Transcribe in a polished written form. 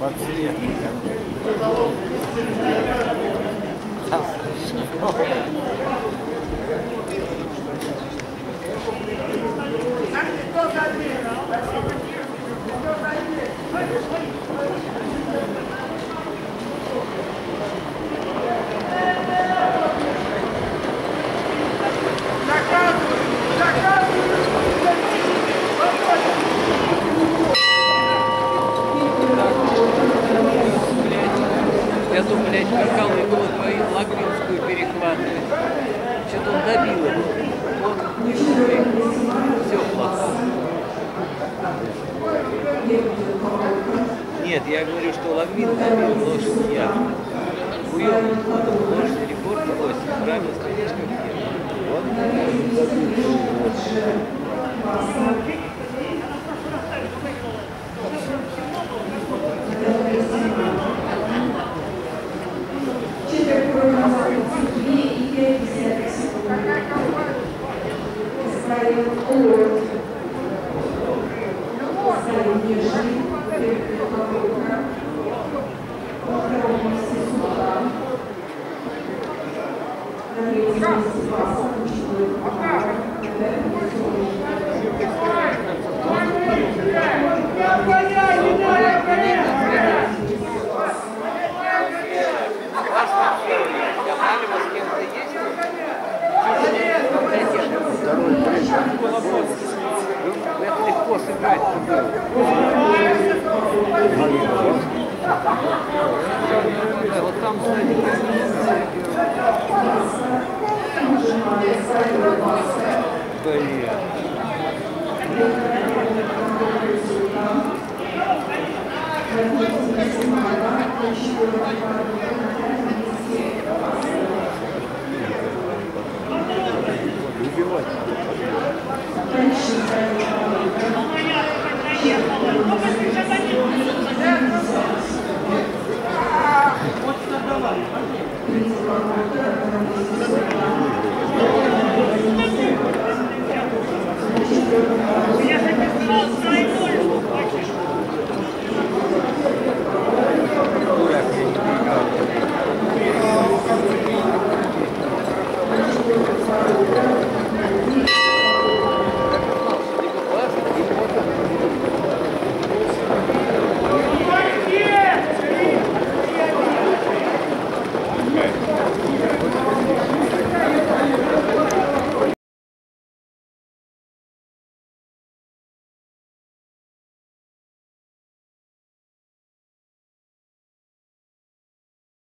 Подсветник. Я думаю, блядь, Михаил его твою Лагринскую перехватывает. Что-то он добил его. Вот, все плохо. Нет, я говорю, что Лагрин добил лошадь я. Хуёвым ходом лошадь рекорд лошадь. Правильно стреляешь, как я. Вот, Это легко сыграть. Вот там сзади. убивать.